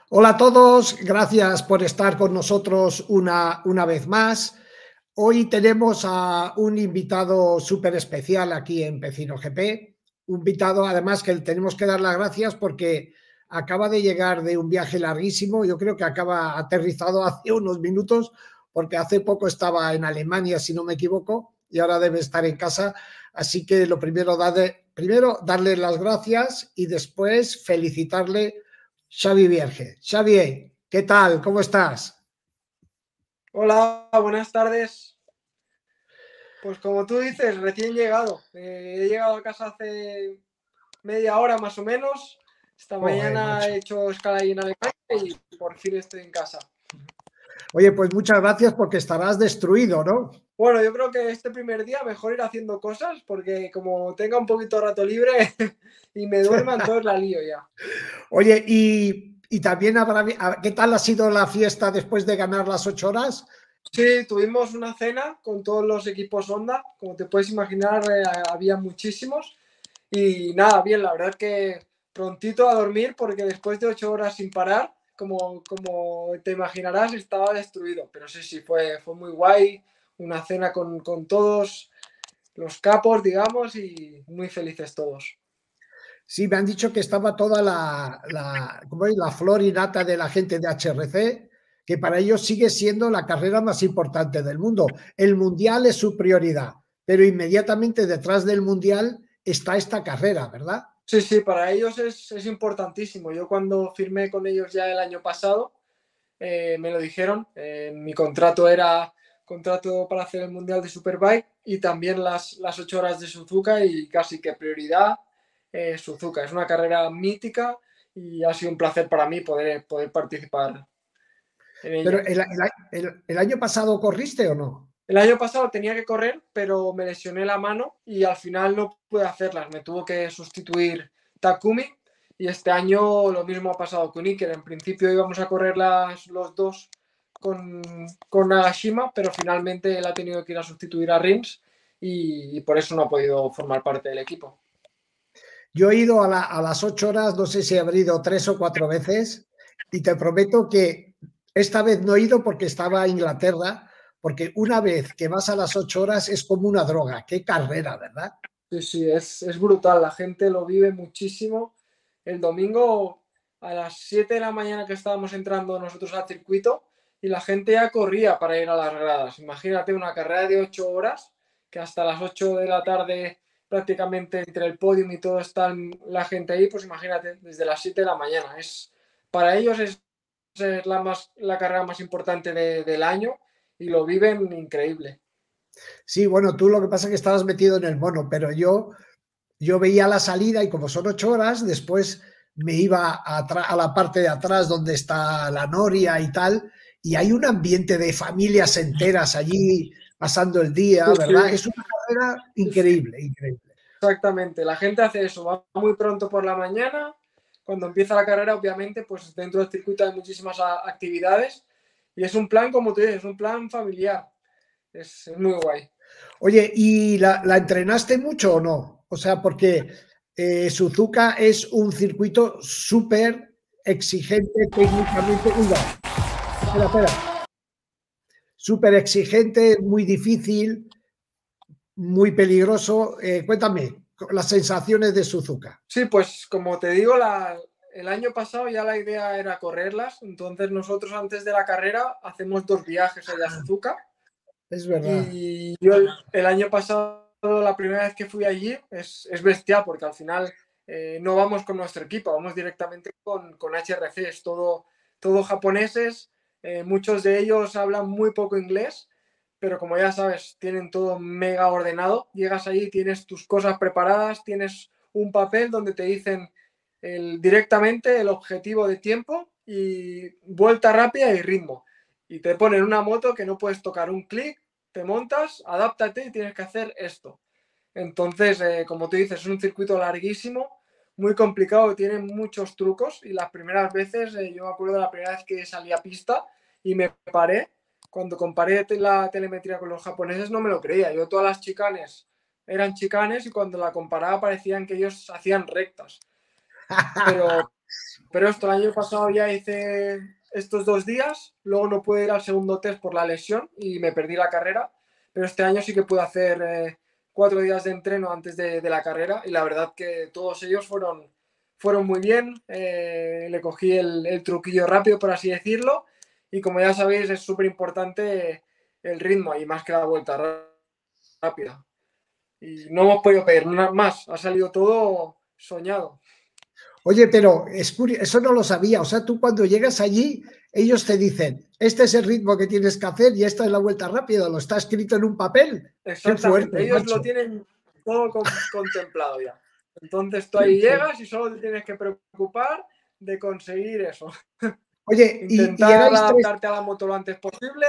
Hola a todos, gracias por estar con nosotros una vez más. Hoy tenemos a un invitado súper especial aquí en Pecino GP, un invitado además que le tenemos que dar las gracias porque acaba de llegar de un viaje larguísimo, yo creo que acaba aterrizado hace unos minutos porque hace poco estaba en Alemania, si no me equivoco, y ahora debe estar en casa, así que lo primero, primero darle las gracias y después felicitarle Xavi Vierge. Xavi, ¿qué tal? ¿Cómo estás? Hola, buenas tardes. Pues como tú dices, recién llegado. He llegado a casa hace media hora más o menos. Esta Joder, mañana macho. he hecho escala ahí en Alemania y por fin estoy en casa. Oye, pues muchas gracias porque estarás destruido, ¿no? Bueno, yo creo que este primer día mejor ir haciendo cosas porque como tenga un poquito de rato libre y me duerma, entonces la lío ya. Oye, y también habrá, ¿qué tal ha sido la fiesta después de ganar las 8 horas? Sí, tuvimos una cena con todos los equipos Honda. Como te puedes imaginar, había muchísimos. Y nada, bien, la verdad que prontito a dormir porque después de 8 horas sin parar, como te imaginarás, estaba destruido. Pero sí, sí, fue muy guay. Una cena con todos los capos, digamos, y muy felices todos. Sí, me han dicho que estaba toda ¿cómo es? La flor y nata de la gente de HRC, que para ellos sigue siendo la carrera más importante del mundo. El mundial es su prioridad, pero inmediatamente detrás del mundial está esta carrera, ¿verdad? Sí, sí, para ellos es importantísimo. Yo cuando firmé con ellos ya el año pasado, me lo dijeron. Mi contrato era contrato para hacer el Mundial de Superbike y también las 8 horas de Suzuka y casi que prioridad Suzuka. Es una carrera mítica y ha sido un placer para mí poder participar en Pero ella. el año pasado corriste o no? El año pasado tenía que correr, pero me lesioné la mano y al final no pude hacerlas. Me tuvo que sustituir Takumi y este año lo mismo ha pasado con Iker. En principio íbamos a correr los dos con Nagashima, pero finalmente él ha tenido que ir a sustituir a Rins y por eso no ha podido formar parte del equipo. Yo he ido a las 8 horas, no sé si habré ido 3 o 4 veces, y te prometo que esta vez no he ido porque estaba en Inglaterra, porque una vez que vas a las 8 horas es como una droga. Qué carrera, ¿verdad? Sí, sí, es brutal, la gente lo vive muchísimo. El domingo a las 7 de la mañana que estábamos entrando nosotros al circuito y la gente ya corría para ir a las gradas. Imagínate una carrera de 8 horas que hasta las 8 de la tarde prácticamente entre el podium y todo está la gente ahí, pues imagínate, desde las 7 de la mañana. Para ellos es la carrera más importante del año y lo viven increíble. Sí, bueno, tú lo que pasa es que estabas metido en el mono, pero yo veía la salida y como son 8 horas, después me iba a la parte de atrás donde está la noria y tal, y hay un ambiente de familias enteras allí pasando el día, Sí, ¿verdad? sí, Es una carrera sí, sí. increíble, increíble. Exactamente, la gente hace eso, va muy pronto por la mañana, cuando empieza la carrera, obviamente, pues dentro del circuito hay muchísimas actividades y es un plan, como tú dices, es un plan familiar, es muy guay. Oye, ¿y la entrenaste mucho o no? O sea, porque Suzuka es un circuito súper exigente técnicamente. Uy, va, espera, espera. Súper exigente, muy difícil, muy peligroso. Cuéntame las sensaciones de Suzuka. Sí, pues como te digo, el año pasado ya la idea era correrlas, entonces nosotros antes de la carrera hacemos 2 viajes allá a Suzuka Es verdad. y yo el año pasado, la primera vez que fui allí, es bestial porque al final no vamos con nuestro equipo, vamos directamente con HRC, es todo japoneses, muchos de ellos hablan muy poco inglés, pero como ya sabes, tienen todo mega ordenado, llegas allí, tienes tus cosas preparadas, tienes un papel donde te dicen directamente el objetivo de tiempo y vuelta rápida y ritmo. Y te ponen una moto que no puedes tocar un clic, te montas, adáptate y tienes que hacer esto. Entonces, como tú dices, es un circuito larguísimo, muy complicado, tiene muchos trucos y las primeras veces, yo me acuerdo de la primera vez que salí a pista y me paré, cuando comparé la telemetría con los japoneses no me lo creía, yo todas las chicanes eran chicanes y cuando la comparaba parecían que ellos hacían rectas, pero Pero esto, el año pasado ya hice estos 2 días, luego no pude ir al segundo test por la lesión y me perdí la carrera, pero este año sí que pude hacer 4 días de entreno antes de la carrera y la verdad que todos ellos fueron muy bien, le cogí el truquillo rápido, por así decirlo, y como ya sabéis es súper importante el ritmo y más que la vuelta rápida. Y no hemos podido pedir nada más, ha salido todo soñado. Oye, pero es eso no lo sabía. O sea, tú cuando llegas allí, ellos te dicen, este es el ritmo que tienes que hacer y esta es la vuelta rápida. Lo está escrito en un papel. Qué Exactamente, fuerte, ellos lo macho. tienen todo contemplado ya. Entonces tú Qué ahí fuerte. llegas y solo te tienes que preocupar de conseguir eso. Oye, y Intentar adaptarte a la moto lo antes posible.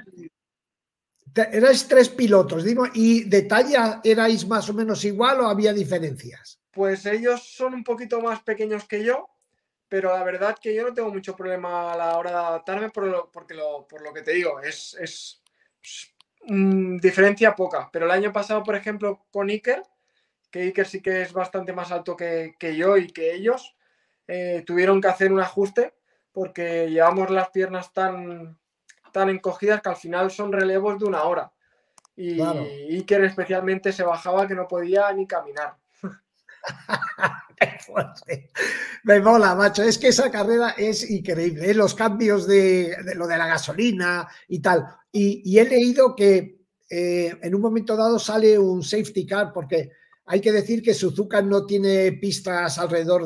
erais tres pilotos, digo, ¿y de talla erais más o menos igual o había diferencias? Pues ellos son un poquito más pequeños que yo, pero la verdad que yo no tengo mucho problema a la hora de adaptarme por lo que te digo, es diferencia poca. Pero el año pasado, por ejemplo, con Iker, que Iker sí que es bastante más alto que yo y que ellos, tuvieron que hacer un ajuste porque llevamos las piernas tan encogidas que al final son relevos de 1 hora. Claro. Y Iker especialmente se bajaba que no podía ni caminar. Qué fuerte. Me mola, macho. Es que esa carrera es increíble, ¿eh? Los cambios de lo de la gasolina y tal. Y he leído que en un momento dado sale un safety car, porque hay que decir que Suzuka no tiene pistas alrededor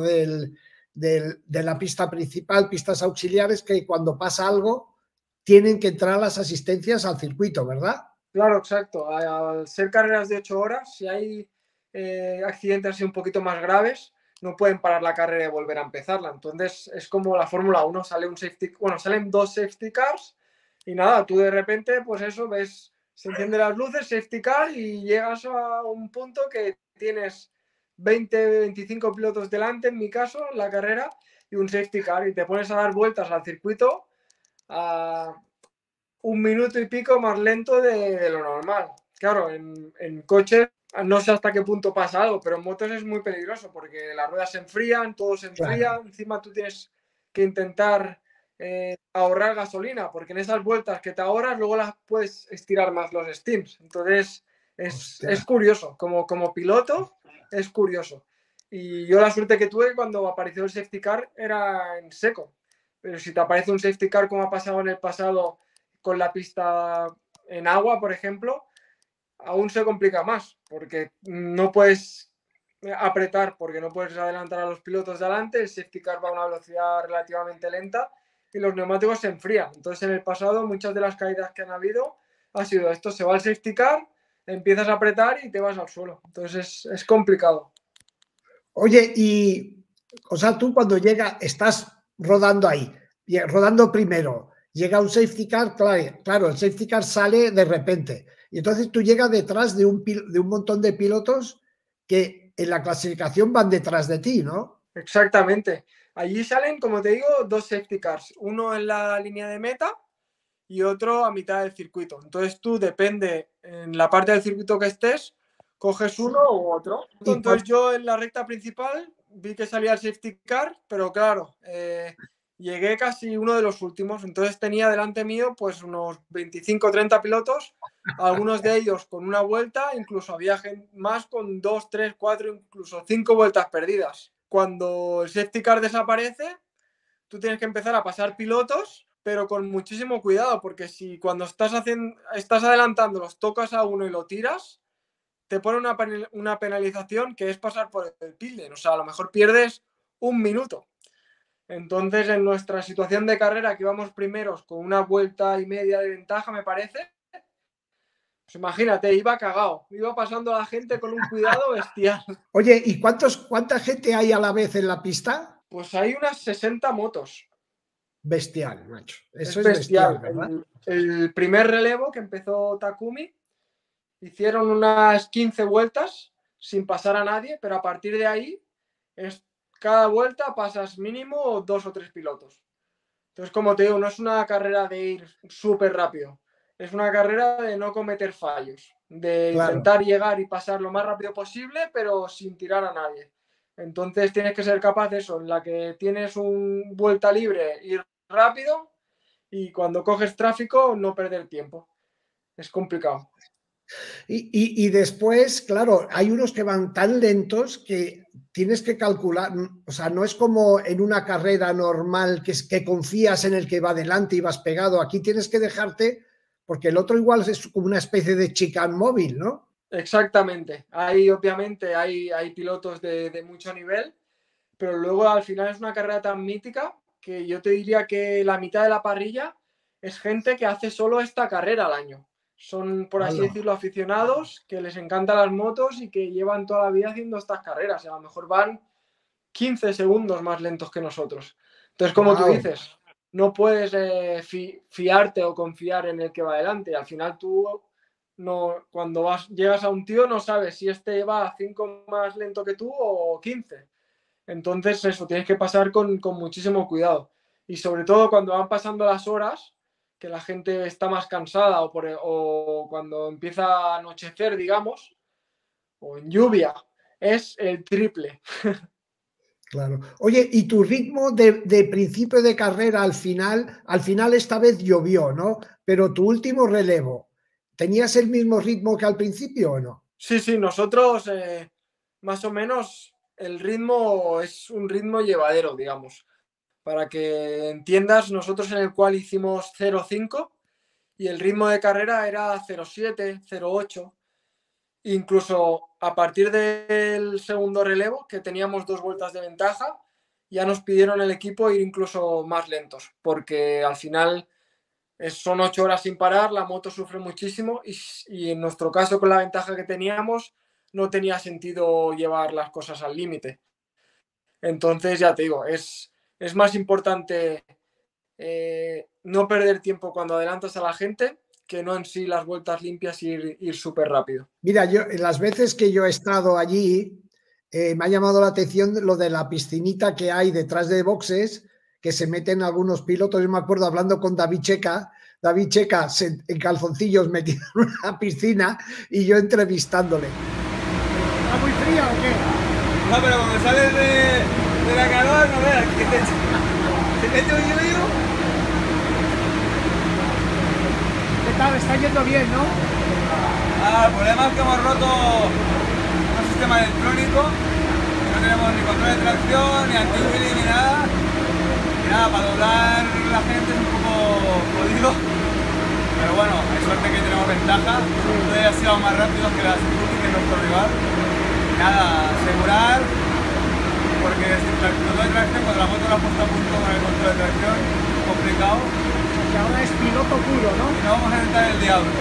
de la pista principal, pistas auxiliares, que cuando pasa algo tienen que entrar las asistencias al circuito, ¿verdad? Claro, exacto. Al ser carreras de 8 horas, si hay accidentes así un poquito más graves, no pueden parar la carrera y volver a empezarla. Entonces es como la Fórmula 1, sale un safety, bueno, salen 2 safety cars y nada, tú de repente, pues eso, ves, se encienden las luces, safety car y llegas a un punto que tienes 20, 25 pilotos delante, en mi caso, la carrera, y un safety car y te pones a dar vueltas al circuito a 1 minuto y pico más lento de lo normal. Claro, en coches no sé hasta qué punto pasa algo, pero en motos es muy peligroso porque las ruedas se enfrían, todo se enfría, Claro. encima tú tienes que intentar ahorrar gasolina, porque en esas vueltas que te ahorras luego las puedes estirar más los steams. Entonces es Hostia. curioso, como piloto es curioso. Y yo la suerte que tuve cuando apareció el safety car era en seco. Pero si te aparece un safety car como ha pasado en el pasado con la pista en agua, por ejemplo, aún se complica más, porque no puedes apretar, porque no puedes adelantar a los pilotos de adelante, el safety car va a una velocidad relativamente lenta y los neumáticos se enfrían. Entonces, en el pasado, muchas de las caídas que han habido ha sido esto, se va el safety car, empiezas a apretar y te vas al suelo. Entonces, es complicado. Oye, y, o sea, tú cuando llega, estás rodando ahí, rodando primero, llega un safety car, claro, el safety car sale de repente. Y entonces tú llegas detrás de un montón de pilotos que en la clasificación van detrás de ti, ¿no? Exactamente. Allí salen, como te digo, 2 safety cars, uno en la línea de meta y otro a mitad del circuito. Entonces tú, depende en la parte del circuito que estés, coges uno u otro. Y Entonces yo en la recta principal vi que salía el safety car, pero claro, llegué casi uno de los últimos. Entonces tenía delante mío pues unos 25 o 30 pilotos, algunos de ellos con una vuelta, incluso había gente más con 2, 3, 4, incluso 5 vueltas perdidas. Cuando el safety car desaparece, tú tienes que empezar a pasar pilotos, pero con muchísimo cuidado, porque si cuando estás adelantando los tocas a uno y lo tiras, te pone una penalización que es pasar por el pilden. O sea, a lo mejor pierdes 1 minuto. Entonces, en nuestra situación de carrera, que íbamos primeros con 1 vuelta y media de ventaja, me parece, pues imagínate, iba cagado, iba pasando a la gente con un cuidado bestial. Oye, ¿y cuánta gente hay a la vez en la pista? Pues hay unas 60 motos. Bestial, macho. Es Eso es bestial, bestial. ¿verdad? El primer relevo que empezó Takumi, hicieron unas 15 vueltas sin pasar a nadie, pero a partir de ahí, cada vuelta pasas mínimo 2 o 3 pilotos. Entonces, como te digo, no es una carrera de ir súper rápido, es una carrera de no cometer fallos, de Claro. intentar llegar y pasar lo más rápido posible, pero sin tirar a nadie. Entonces tienes que ser capaz de eso, en la que tienes un vuelta libre, ir rápido y cuando coges tráfico no perder tiempo. Es complicado. Y después, claro, hay unos que van tan lentos que tienes que calcular, o sea, no es como en una carrera normal que confías en el que va delante y vas pegado, aquí tienes que dejarte, porque el otro igual es como una especie de chicane móvil, ¿no? Exactamente. Obviamente, hay pilotos de mucho nivel, pero luego al final es una carrera tan mítica que yo te diría que la mitad de la parrilla es gente que hace solo esta carrera al año. Son, por así Hola. decirlo, aficionados que les encantan las motos y que llevan toda la vida haciendo estas carreras. Y a lo mejor van 15 segundos más lentos que nosotros. Entonces, como tú Wow. dices, no puedes fiarte o confiar en el que va adelante. Al final tú, no, cuando llegas a un tío, no sabes si este va 5 más lento que tú o 15. Entonces, eso, tienes que pasar con muchísimo cuidado. Y sobre todo cuando van pasando las horas, que la gente está más cansada o cuando empieza a anochecer, digamos, o en lluvia, es el triple. Claro. Oye, y tu ritmo de principio de carrera al final esta vez llovió, ¿no? Pero tu último relevo, ¿tenías el mismo ritmo que al principio o no? Sí, sí, nosotros más o menos el ritmo es un ritmo llevadero, digamos. Para que entiendas, nosotros en el cual hicimos 0,5 y el ritmo de carrera era 0,7, 0,8. Incluso a partir del segundo relevo, que teníamos 2 vueltas de ventaja, ya nos pidieron el equipo ir incluso más lentos, porque al final son 8 horas sin parar, la moto sufre muchísimo y en nuestro caso con la ventaja que teníamos no tenía sentido llevar las cosas al límite. Entonces ya te digo, es más importante no perder tiempo cuando adelantas a la gente que no en sí las vueltas limpias y ir súper rápido. Mira, yo en las veces que yo he estado allí, me ha llamado la atención lo de la piscinita que hay detrás de boxes, que se meten algunos pilotos. Yo me acuerdo hablando con David Checa en calzoncillos metido en una piscina y yo entrevistándole. ¿Está muy fría o qué? No, pero cuando sales de la calor, no veas que te echo un hielo. ¿Qué tal? Está yendo bien, ¿no? El problema es que hemos roto un sistema electrónico, que no tenemos ni control de tracción, ni anti-wheelie, ni nada. Y nada, para doblar la gente es un poco jodido. Pero bueno, hay suerte que tenemos ventaja. Todavía ha sido más rápido que la Suzuki, que es nuestro rival. Y nada, asegurar, porque sin control de tracción, cuando la moto la has puesto a punto con el control de tracción, es complicado. Que ahora es piloto puro, ¿no? Y no vamos a entrar el diablo.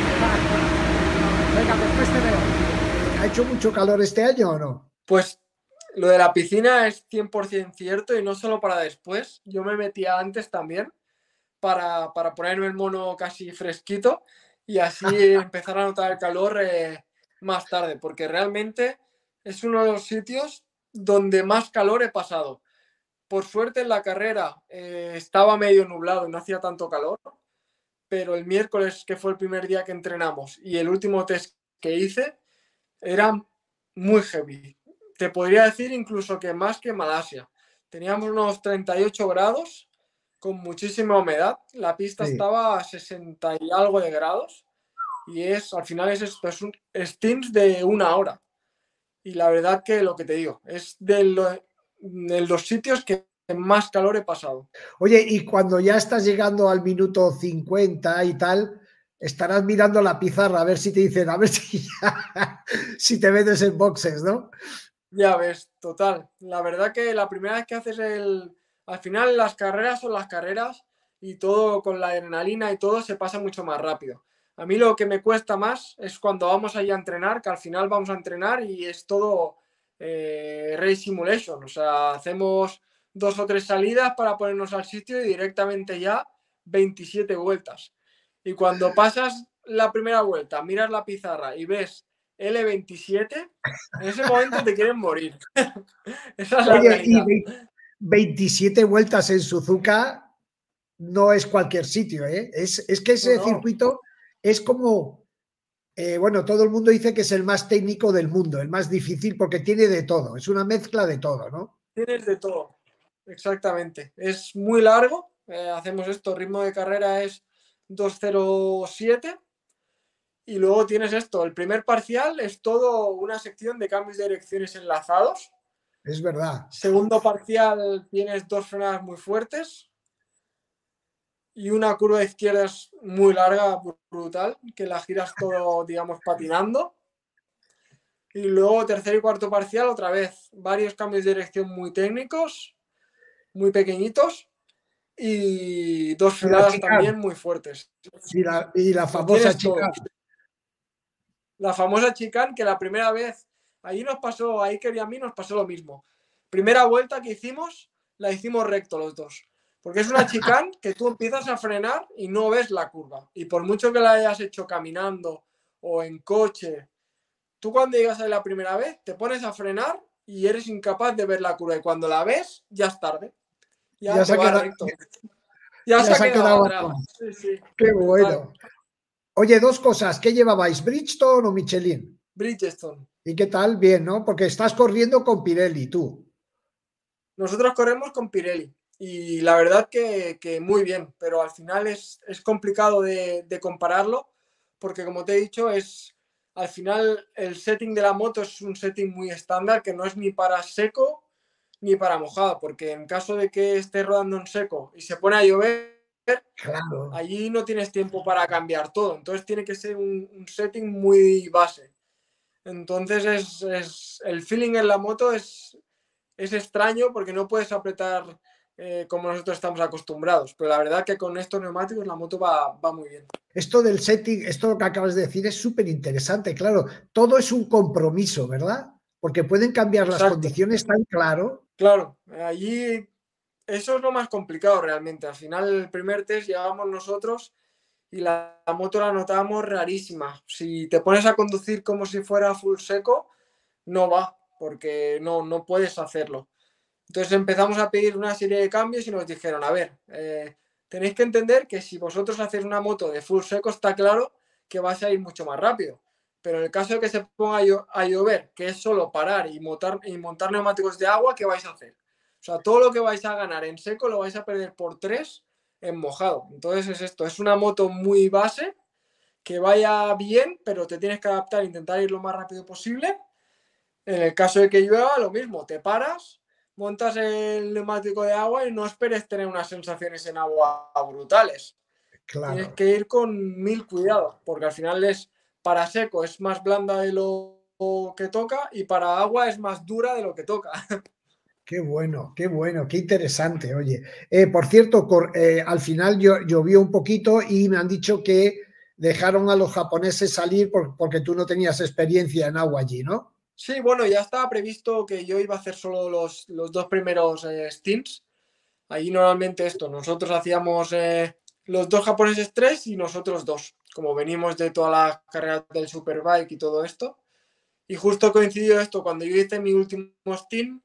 Venga, después te veo. ¿Ha hecho mucho calor este año o no? Pues lo de la piscina es 100% cierto y no solo para después. Yo me metía antes también para ponerme el mono casi fresquito y así empezar a notar el calor más tarde, porque realmente es uno de los sitios donde más calor he pasado. Por suerte en la carrera estaba medio nublado y no hacía tanto calor, pero el miércoles, que fue el primer día que entrenamos, y el último test que hice, era muy heavy. Te podría decir incluso que más que Malasia. Teníamos unos 38 grados con muchísima humedad. La pista Sí. estaba a 60 y algo de grados. Y al final es esto, es un stints de 1 hora. Y la verdad que lo que te digo, es de los sitios que más calor he pasado. Oye, y cuando ya estás llegando al minuto 50 y tal, estarás mirando la pizarra a ver si te dicen, a ver si te metes en boxes, ¿no? Ya ves, total. La verdad que la primera vez que haces al final las carreras son las carreras y todo con la adrenalina y todo se pasa mucho más rápido. A mí lo que me cuesta más es cuando vamos ahí a entrenar, que al final vamos a entrenar y es todo race simulation. O sea, hacemos 2 o 3 salidas para ponernos al sitio y directamente ya 27 vueltas. Y cuando pasas la primera vuelta, miras la pizarra y ves L27, en ese momento te quieren morir. Esa es la Oye, y realidad. 27 vueltas en Suzuka no es cualquier sitio, ¿eh? Es que No, ese no. circuito es como Bueno, todo el mundo dice que es el más técnico del mundo, el más difícil porque tiene de todo, es una mezcla de todo, ¿no? Tienes de todo, exactamente. Es muy largo, hacemos esto, ritmo de carrera es 2:07 y luego tienes esto, el primer parcial es todo una sección de cambios de direcciones enlazados. Es verdad. Segundo parcial tienes 2 frenadas muy fuertes y una curva de izquierdas muy larga, brutal, que la giras todo, digamos, patinando. Y luego tercer y cuarto parcial, otra vez, varios cambios de dirección muy técnicos, muy pequeñitos y 2 Y la frenadas chicane. también muy fuertes. Y la Lo famosa tienes todo. chicane. La famosa chicane, que la primera vez, ahí nos pasó, a Iker y a mí nos pasó lo mismo. Primera vuelta que hicimos, la hicimos recto los dos. Porque es una chicane que tú empiezas a frenar y no ves la curva. Y por mucho que la hayas hecho caminando o en coche, tú cuando llegas ahí la primera vez, te pones a frenar y eres incapaz de ver la curva. Y cuando la ves, ya es tarde. Ya te vas recto. Ya se ha quedado atrás. Sí, sí. Qué Brutal. bueno. Oye, dos cosas. ¿Qué llevabais? ¿Bridgestone o Michelin? Bridgestone. ¿Y qué tal? Bien, ¿no? Porque estás corriendo con Pirelli, tú. Nosotros corremos con Pirelli y la verdad que muy bien, pero al final es complicado de compararlo porque como te he dicho, al final el setting de la moto es un setting muy estándar que no es ni para seco ni para mojado, porque en caso de que esté rodando en seco y se pone a llover, Claro. allí no tienes tiempo para cambiar todo, entonces tiene que ser un setting muy base. Entonces el feeling en la moto es extraño porque no puedes apretar como nosotros estamos acostumbrados, pero la verdad que con estos neumáticos la moto va muy bien. Esto del setting, esto que acabas de decir es súper interesante, claro, todo es un compromiso, ¿verdad? Porque pueden cambiar las condiciones tan claro. Claro, allí eso es lo más complicado realmente. Al final el primer test llevábamos nosotros y la moto la notábamos rarísima. Si te pones a conducir como si fuera full seco, no va, porque no puedes hacerlo. Entonces empezamos a pedir una serie de cambios y nos dijeron, a ver, tenéis que entender que si vosotros hacéis una moto de full seco, está claro que vais a ir mucho más rápido. Pero en el caso de que se ponga a llover, que es solo parar y montar neumáticos de agua, ¿qué vais a hacer? O sea, todo lo que vais a ganar en seco lo vais a perder por 3 en mojado. Entonces es esto, es una moto muy base, que vaya bien, pero te tienes que adaptar e intentar ir lo más rápido posible. En el caso de que llueva, lo mismo, te paras, montas el neumático de agua y no esperes tener unas sensaciones en agua brutales. Claro. Tienes que ir con 1000 cuidados, porque al final para seco es más blanda de lo que toca y para agua es más dura de lo que toca. Qué bueno, qué interesante. Oye, por cierto, al final llovió un poquito y me han dicho que dejaron a los japoneses salir porque tú no tenías experiencia en agua allí, ¿no? Sí, bueno, ya estaba previsto que yo iba a hacer solo los 2 primeros stints. Allí normalmente nosotros hacíamos los 2 japoneses 3 y nosotros 2, como venimos de todas las carreras del Superbike y todo esto. Y justo coincidió esto, cuando yo hice mi último stint,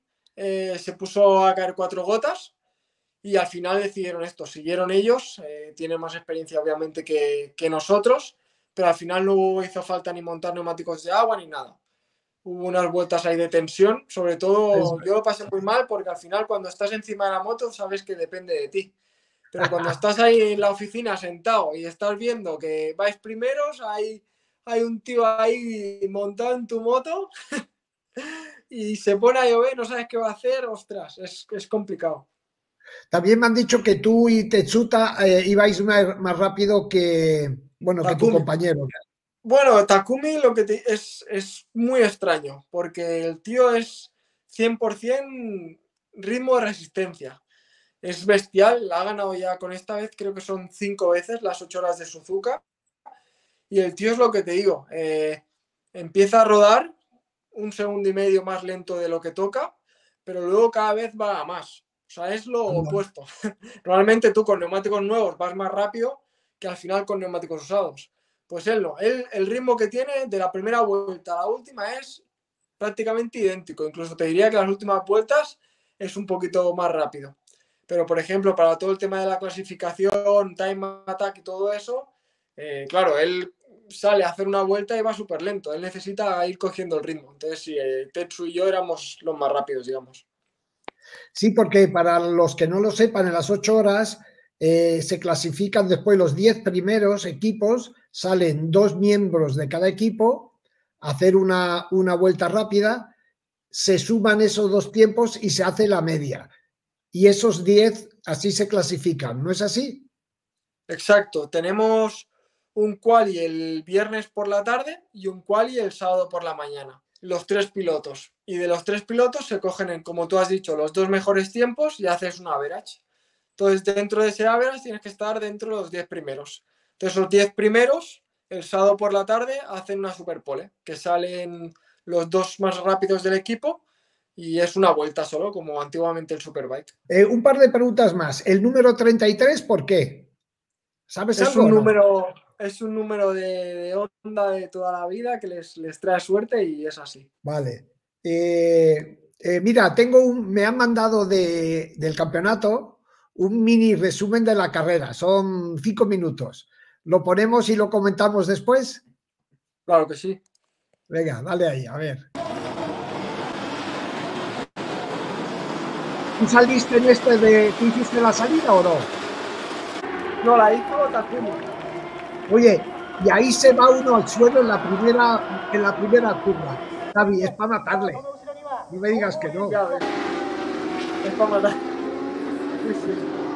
se puso a caer 4 gotas y al final decidieron esto, siguieron ellos, tienen más experiencia obviamente que nosotros, pero al final no hizo falta ni montar neumáticos de agua ni nada. Hubo unas vueltas ahí de tensión, sobre todo yo lo pasé muy mal porque al final cuando estás encima de la moto sabes que depende de ti. Pero cuando estás ahí en la oficina sentado y estás viendo que vais primeros, hay un tío ahí montado en tu moto y se pone a llover, no sabes qué va a hacer, ostras, es complicado. También me han dicho que tú y Tetsuta ibais más rápido que, bueno, que tu compañero. Bueno, Takumi es muy extraño, porque el tío es 100% ritmo de resistencia. Es bestial, ha ganado ya con esta vez, creo que son 5 veces las 8 horas de Suzuka. Y el tío es lo que te digo, empieza a rodar 1,5 segundos más lento de lo que toca, pero luego cada vez va a más. O sea, es lo opuesto. Normalmente tú con neumáticos nuevos vas más rápido que al final con neumáticos usados. Pues él no. El ritmo que tiene de la primera vuelta a la última es prácticamente idéntico. Incluso te diría que las últimas vueltas es un poquito más rápido. Pero, por ejemplo, para todo el tema de la clasificación, time attack y todo eso, claro, él sale a hacer una vuelta y va súper lento. Él necesita ir cogiendo el ritmo. Entonces, sí, Tetsu y yo éramos los más rápidos, digamos. Sí, porque para los que no lo sepan, en las 8 horas se clasifican después los 10 primeros equipos, salen 2 miembros de cada equipo a hacer una vuelta rápida, se suman esos 2 tiempos y se hace la media. Y esos 10 así se clasifican, ¿no es así? Exacto, tenemos un quali el viernes por la tarde y un quali el sábado por la mañana. Los 3 pilotos. Y de los 3 pilotos se cogen, como tú has dicho, los 2 mejores tiempos y haces un average. Entonces, dentro de ese average tienes que estar dentro de los 10 primeros. Entonces, los 10 primeros, el sábado por la tarde, hacen una superpole, que salen los 2 más rápidos del equipo y es una vuelta solo, como antiguamente el Superbike. Un par de preguntas más. El número 33, ¿por qué? ¿Sabes algo o no? Es un número de Honda de toda la vida que les trae suerte y es así. Vale. Mira, me han mandado del campeonato un mini resumen de la carrera. Son 5 minutos. ¿Lo ponemos y lo comentamos después? Claro que sí. Venga, dale ahí, a ver. ¿Tú saliste en ¿tú hiciste la salida o no? No, la hizo Takumi. Oye, y ahí se va uno al suelo en la primera curva. Xavi, es para matarle. No me digas que no. Ya ves. Es para matar. Sí, sí.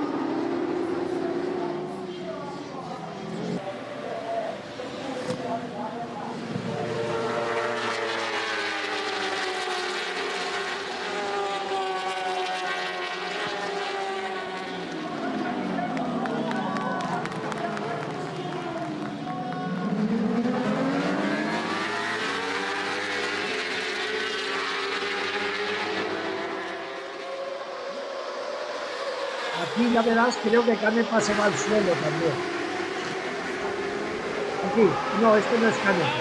Aquí ya verás, creo que Canepa se va al suelo también. Aquí, no, este no es Canepa.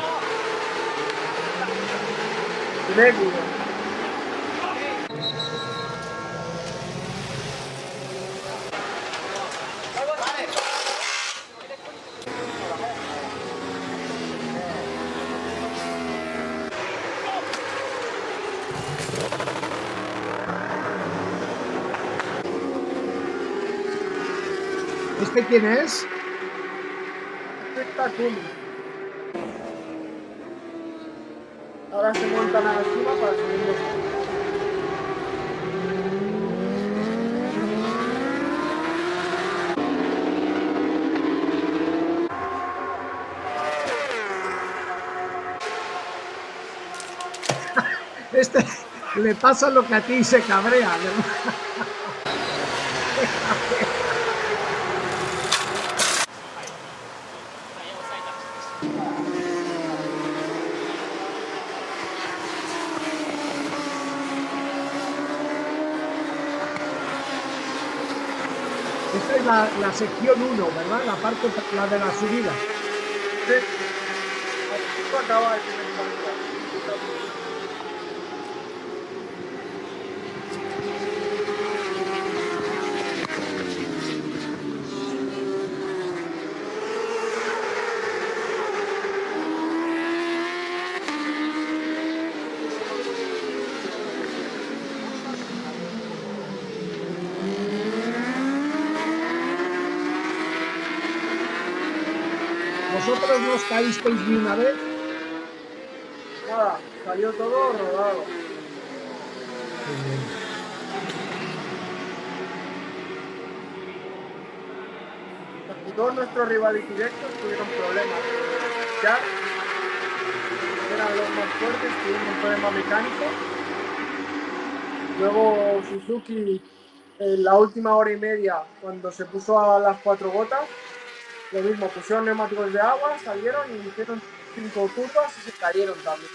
¿Este quién es? Takumi. Ahora se montan a la cima para subir los puntos. Este le pasa lo que a ti y se cabrea. Esta es la sección 1, ¿verdad? La de la subida. Sí. Esto acaba el primer cuarto. ¿Vosotros no os caísteis ni una vez? Nada, salió todo rodado. Y todos nuestros rivales directos tuvieron problemas. Ya eran los más fuertes, tuvieron un problema mecánico. Luego Suzuki, en la última hora y media, cuando se puso a las 4 gotas, lo mismo, pusieron neumáticos de agua, salieron y hicieron 5 curvas y se cayeron también.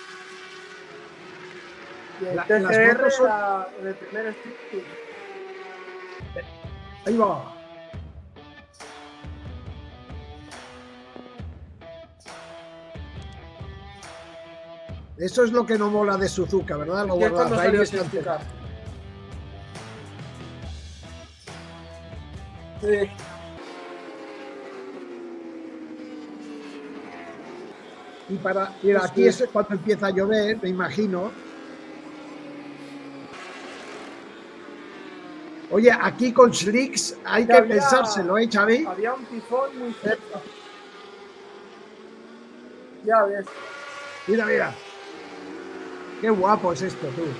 Y el TCR son... en el primer strip. Ahí va. Eso es lo que no mola de Suzuka, ¿verdad? Lo guardados. Sí. Y mira, aquí es cuando empieza a llover, me imagino. Oye, aquí con Slicks hay que pensárselo, ¿eh, Xavi? Había un tifón muy cerca. Ya ves. Mira, mira. Qué guapo es esto, tú.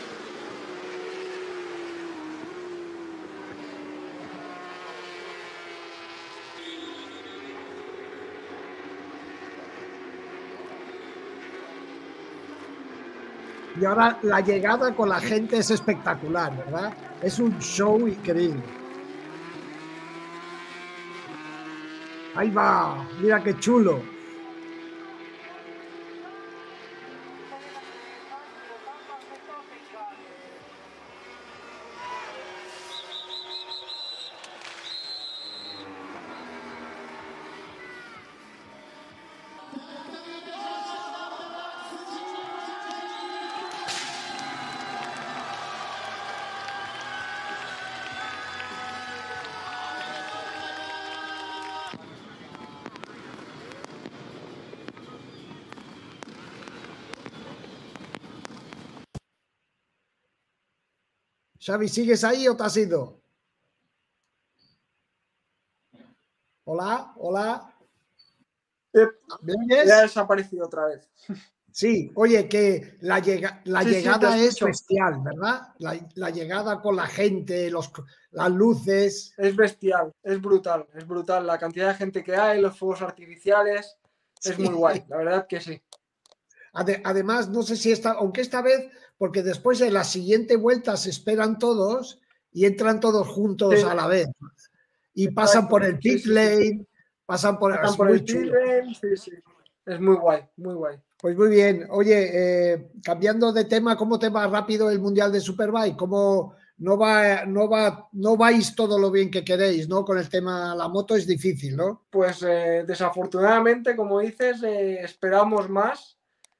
Y ahora la llegada con la gente es espectacular, ¿verdad? Es un show increíble. Ahí va, mira qué chulo. Xavi, ¿sigues ahí o te has ido? Hola, hola. ¿Me oyes? Ya ha desaparecido otra vez. Sí, oye, que la llegada es bestial, ¿verdad? La llegada con la gente, las luces. Es bestial, es brutal, es brutal. La cantidad de gente que hay, los fuegos artificiales, es muy guay, la verdad que sí. Además, no sé si aunque esta vez, porque después de la siguiente vuelta se esperan todos y entran todos juntos a la vez. Y pasan por el pit lane, pasan por el pit lane, sí. Es muy guay, muy guay. Pues muy bien. Oye, cambiando de tema, ¿cómo te va rápido el Mundial de Superbike? ¿Cómo no vais todo lo bien que queréis, ¿no? Con el tema, la moto es difícil, ¿no? Pues desafortunadamente, como dices, esperamos más.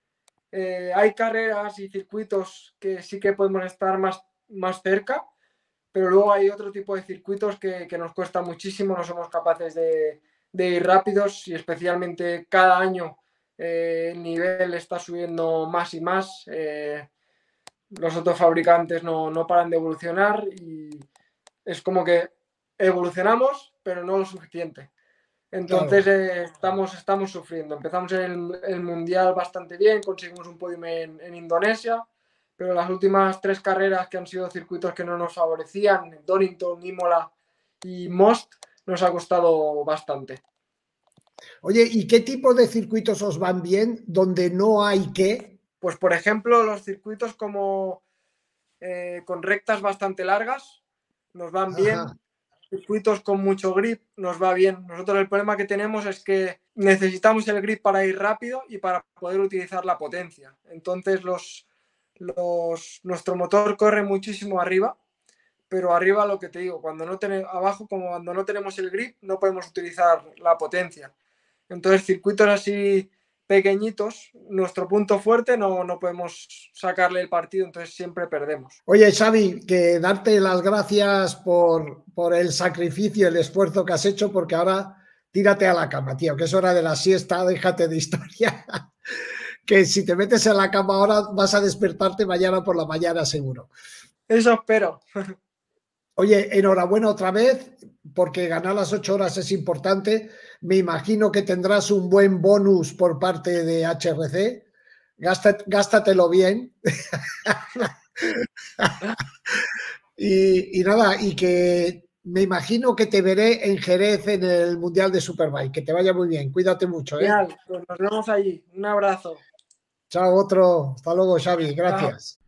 Hay carreras y circuitos que sí que podemos estar más cerca, pero luego hay otro tipo de circuitos que nos cuesta muchísimo, no somos capaces de ir rápidos y especialmente cada año el nivel está subiendo más y más. Los otros fabricantes no paran de evolucionar y es como que evolucionamos, pero no lo suficiente. Entonces estamos sufriendo. Empezamos el Mundial bastante bien, conseguimos un podium en Indonesia, pero las últimas 3 carreras que han sido circuitos que no nos favorecían, Donington, Imola y Most, nos ha costado bastante. Oye, ¿y qué tipo de circuitos os van bien donde no hay qué? Pues por ejemplo, los circuitos como con rectas bastante largas nos van bien. Ajá. Circuitos con mucho grip nos va bien. Nosotros el problema que tenemos es que necesitamos el grip para ir rápido y para poder utilizar la potencia. Entonces nuestro motor corre muchísimo arriba, pero arriba lo que te digo, abajo como cuando no tenemos el grip no podemos utilizar la potencia. Entonces circuitos así pequeñitos, nuestro punto fuerte no podemos sacarle el partido, entonces siempre perdemos. Oye, Xavi, que darte las gracias por el sacrificio, el esfuerzo que has hecho, porque ahora tírate a la cama, tío, que es hora de la siesta, déjate de historia. Que si te metes en la cama ahora vas a despertarte mañana por la mañana seguro. Eso espero. Oye, enhorabuena otra vez, porque ganar las 8 horas es importante. Me imagino que tendrás un buen bonus por parte de HRC. Gástatelo bien. y nada, y que me imagino que te veré en Jerez en el Mundial de Superbike. Que te vaya muy bien. Cuídate mucho. Genial, pues nos vemos allí. Un abrazo. Chao, otro. Hasta luego, Xavi. Gracias. Chao.